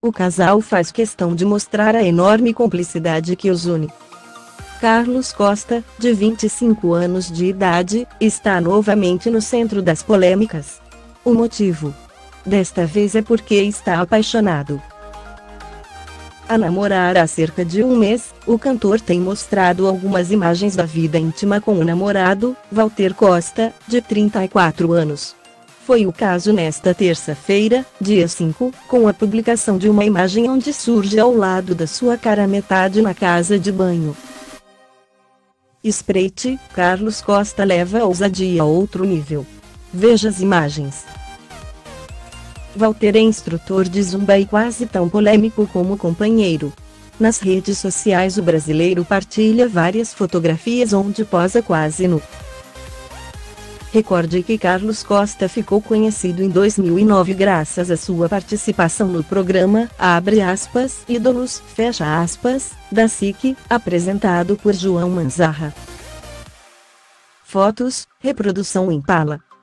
O casal faz questão de mostrar a enorme cumplicidade que os une. Carlos Costa, de 25 anos de idade, está novamente no centro das polêmicas. O motivo? Desta vez é porque está apaixonado. A namorar há cerca de um mês, o cantor tem mostrado algumas imagens da vida íntima com o namorado, Walter Costa, de 34 anos. Foi o caso nesta terça-feira, dia 5, com a publicação de uma imagem onde surge ao lado da sua cara metade na casa de banho. Espreite, Carlos Costa leva a ousadia a outro nível. Veja as imagens. Walter é instrutor de zumba e quase tão polêmico como o companheiro. Nas redes sociais o brasileiro partilha várias fotografias onde posa quase nu. Recorde que Carlos Costa ficou conhecido em 2009 graças à sua participação no programa, abre aspas, Ídolos, fecha aspas, da SIC, apresentado por João Manzarra. Fotos, reprodução Impala.